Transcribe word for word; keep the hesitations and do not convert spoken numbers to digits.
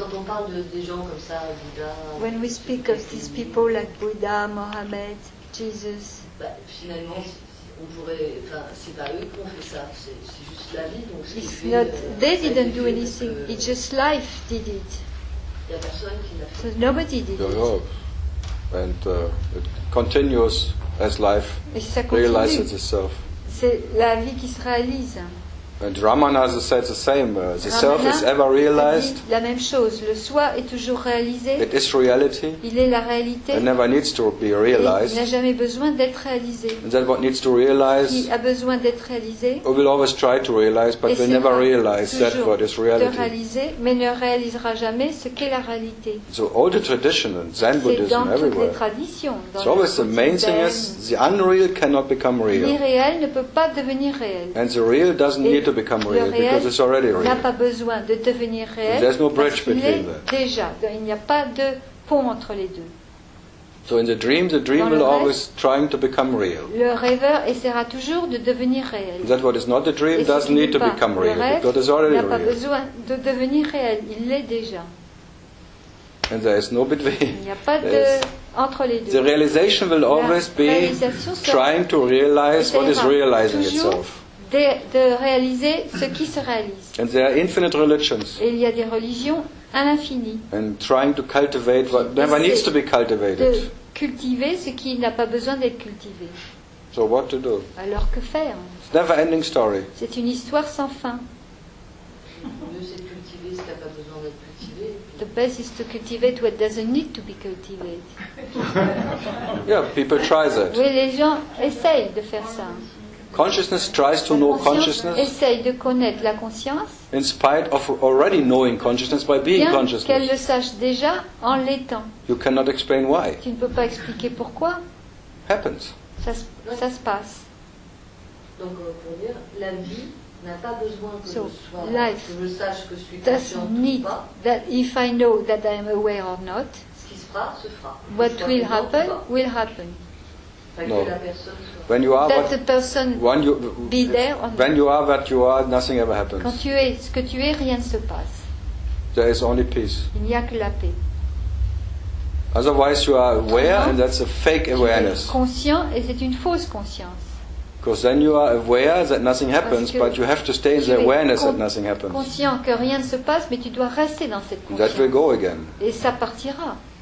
quand on parle de, des gens comme ça, Bouddha... When we speak of these people like Buddha, Mohammed, Jesus... Bah, finalement, on pourrait... Enfin, c'est pas eux qui ont fait ça, c'est, c'est juste la vie. Donc ce It's qui not, fait, euh, they ça a été didn't do fait, anything, donc, euh, it's just life did it. Il n'y a personne qui l'a fait. So nobody did Yeah, it. yeah. And uh, it continues as life Et ça realizes continue. itself. C'est la vie qui se réalise. And Ramana said the same. Uh, the self is Ramana ever a realized. dit la même chose. Le soi est toujours réalisé. It is reality. Il est la réalité. It never needs to be Et il realized. n'a jamais besoin d'être réalisé. And that what needs to realize, Qui a besoin d'être réalisé we will always try to realize, but we never realize that toujours what is de reality. réaliser, mais ne réalisera jamais ce qu'est la réalité. So all the tradition and Zen C'est Buddhism dans toutes les everywhere. traditions. Dans It's le always the main thing bouddhisme. is the unreal cannot become real. L'irréel ne peut pas devenir réel. And the real doesn't Et need to become le real réel because it's already n'a real. pas besoin de devenir réel. There's no bridge parce qu'il between est them. déjà. Il n'y a pas de pont entre les deux. So in the dream, the dream Dans le will rêve, always trying to become real. Le rêveur essaiera toujours de devenir réel. That what is not the Et dream ce doesn't qui n'est need to pas become le real rêve because it's already n'a pas real. besoin de devenir réel. Il l'est déjà. And there is no Il between. n'y a pas de There's- entre les The deux. realization will always be réalisation sera- trying to realize what is essaiera realizing toujours itself. De, de réaliser ce qui se réalise. And there are infinite religions Et il y a des religions à l'infini. and trying to cultivate what never needs to be De cultivated. cultiver ce qui n'a pas besoin d'être cultivé. So what to do? Alors que faire? It's a never ending story. C'est une histoire sans fin. Le mieux, c'est de cultiver ce qui n'a pas besoin d'être cultivé. The best is to cultivate what doesn't need to be cultivated. Yeah, people try that. Oui, les gens essayent de faire ça. Consciousness tries to know La conscience consciousness essaye de connaître la conscience, in spite of already knowing consciousness by being bien qu'elle consciousness. le sache déjà en l'étant. You cannot explain why. Tu ne peux pas expliquer pourquoi. Happens. Ça, se- ça se passe. Donc, euh, pour dire, la vie n'a pas besoin que So, je sois, life que je sache que je suis consciente Doesn't ou need pas. that if I know that I am aware or not, Ce qui se fera, se fera. Que what je sois will présente ou happen pas. will happen. Pas No. que la personne soit... When you are That the what, person when you, be there or not. when you are what you are, nothing ever Quand happens. tu es ce que tu es, rien ne se passe. There is only peace. Il n'y a que la paix. Otherwise, you are aware, Autrement, and that's a fake Tu es awareness. conscient et c'est une fausse conscience. Because then you are aware that nothing happens, que but you have to stay in Tu the es awareness con- that nothing happens. conscient que rien ne se passe, mais tu dois rester dans cette And that will conscience. go again. Et ça partira.